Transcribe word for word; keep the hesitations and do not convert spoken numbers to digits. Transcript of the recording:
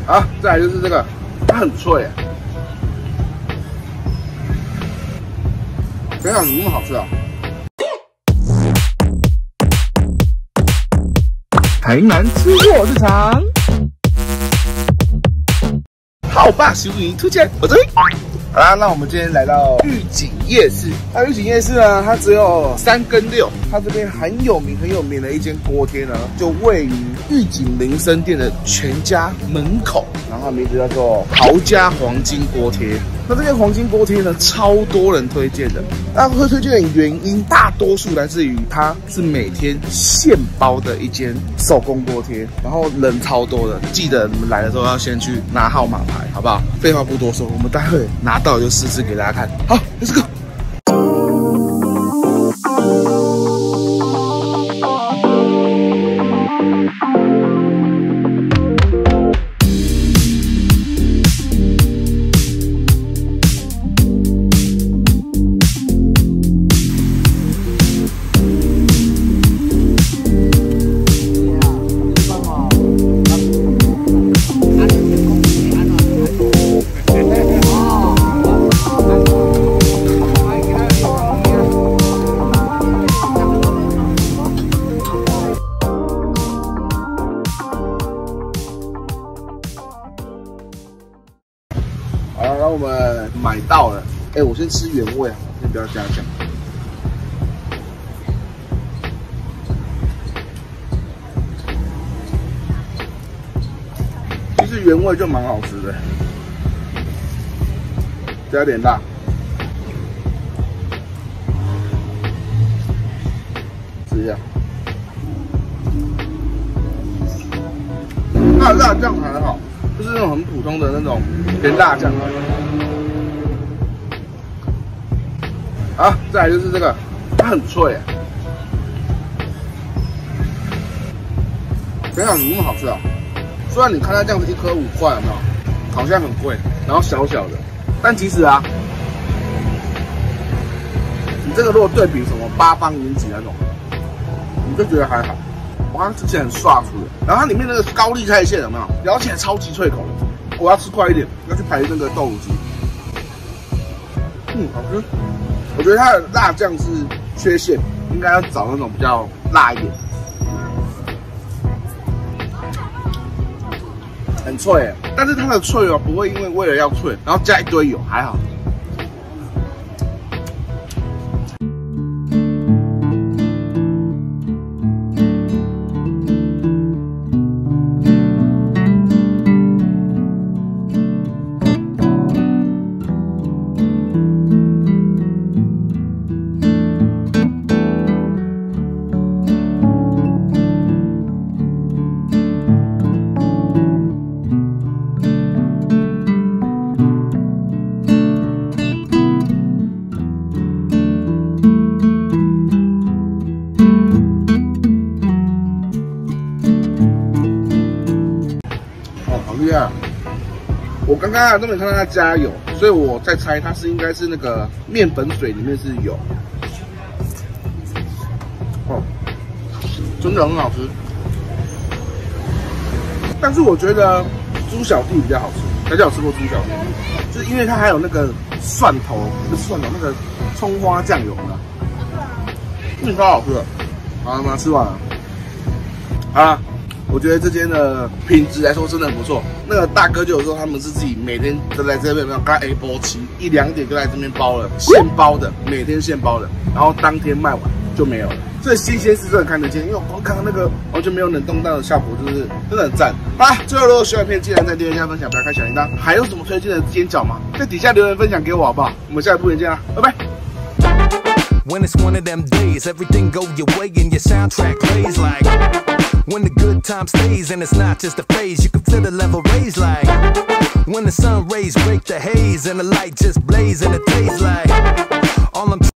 好，再来就是这个，它很脆，天啊，怎么那么好吃啊？台南吃货日常，好吧，食物推荐，我这里。好啦，那我们今天来到玉井夜市。那玉井夜市呢，它只有三跟六。它这边很有名、很有名的一间锅贴呢，就位于玉井林森店的全家门口。然后它名字叫做豪家黄金锅贴。那这间黄金锅贴呢，超多人推荐的。那会推荐的原因，大多数来自于它是每天现包的一间手工锅贴，然后人超多的。记得你们来的时候要先去拿号码牌，好不好？废话不多说，我们待会拿到就试吃给大家看。好 ，Let's go。好了，然后我们买到了。哎、欸，我先吃原味啊，先不要加酱。其实原味就蛮好吃的，加点辣。吃一下，那辣酱还好。就是那种很普通的那种甜辣酱。好，再来就是这个，它很脆，天啊，怎么那么好吃啊？虽然你看它这样子一颗五块，有没有？好像很贵，然后小小的，但其实啊，你这个如果对比什么八方云集那种，你就觉得还好。哇，吃起来很刷出的，然后它里面那个高丽菜馅有没有？咬起来超级脆口的。我要吃快一点，要去排那个豆腐鸡。嗯，好吃。我觉得它的辣酱是缺陷，应该要找那种比较辣一点。很脆耶，但是它的脆哦，不会因为为了要脆，然后加一堆油，还好。我刚刚都没看到它加油，所以我在猜它是应该是那个面粉水里面是油。哦，真的很好吃。但是我觉得猪小弟比较好吃，大家有吃过猪小弟？就是因为它还有那个蒜头，不是蒜头，那个葱花酱油呢，嗯，超好吃的。好了吗？吃完了。好了。我觉得这间的品质来说真的很不错。那个大哥就有说他们是自己每天都在这边，刚刚 A 包期一两点就在这边包了，现包的，每天现包的，然后当天卖完就没有了。这新鲜是真的看得见，因为我光看到那个完全没有冷冻到的效果，就是真的很赞。好啦，最后如果喜欢片，记得在留言下分享，不要开小铃铛。还有什么推荐的煎饺吗？在底下留言分享给我好不好？我们下一部影见啦，拜拜。 When it's one of them days, everything go your way and your soundtrack plays like when the good time stays and it's not just a phase, you can feel the level raise like when the sun rays break the haze and the light just blaze and it tastes like all I'm